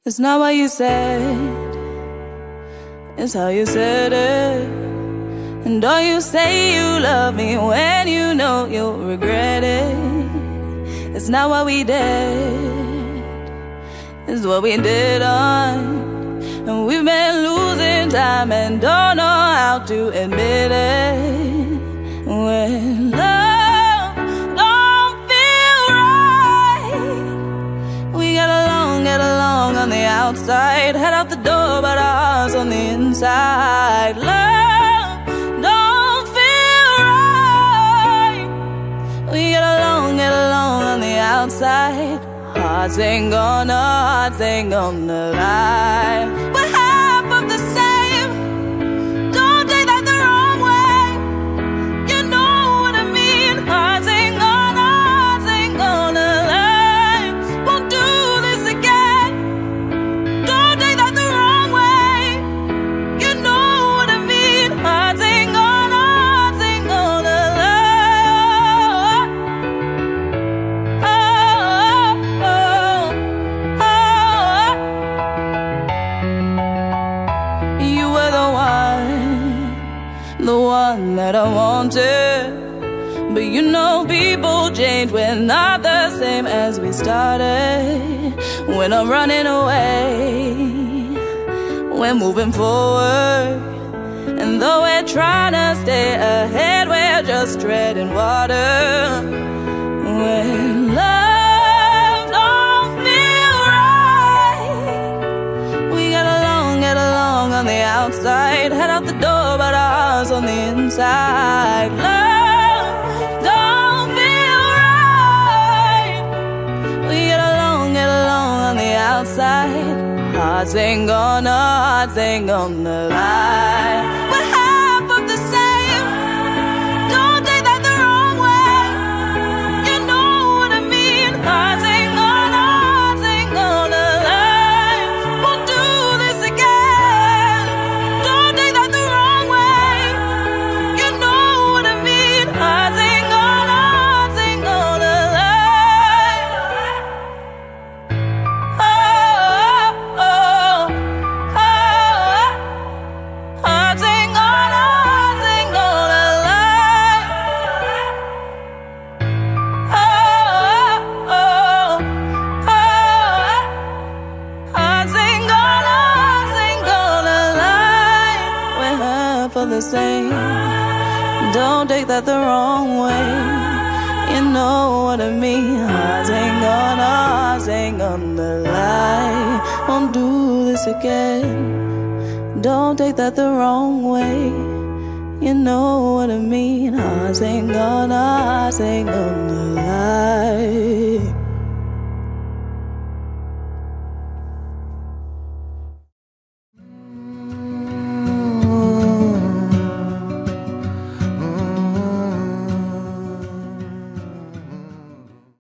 It's not what you said, it's how you said it. And don't you say you love me when you know you'll regret it. It's not what we did, it's what we did on. And we've been losing time and don't know how to admit it. When love don't feel right, we get along on the outside, head out the door but our hearts on the inside. Love don't feel right, we get along on the outside. Hearts ain't gonna lie. We're half of the same, don't take that the wrong way. You know what I mean. Hearts ain't gonna lie. Won't do this again, don't take that the wrong way. You know what I mean. Hearts ain't gonna lie. You were the one that I wanted. But you know people change, we're not the same as we started. When I'm running away, we're moving forward. And though we're trying to stay ahead, we're just treading water. When love don't feel right, we get along on the outside, head out the door but our hearts on the inside. Love don't feel right, we get along on the outside. Hearts ain't gonna lie. We're half of the same, don't take that the wrong way. You know what I mean. Hearts ain't gonna lie. Won't do this again, don't take that the wrong way. You know what I mean. Hearts ain't gonna lie. Oh, oh, oh. Hearts ain't gonna lie. Oh, oh, oh. Hearts ain't gonna lie. We're half of the same, don't take that the wrong way. You know what I mean. Hearts ain't gonna lie. Won't do this again, don't take that the wrong way. You know what I mean. Hearts ain't gonna lie.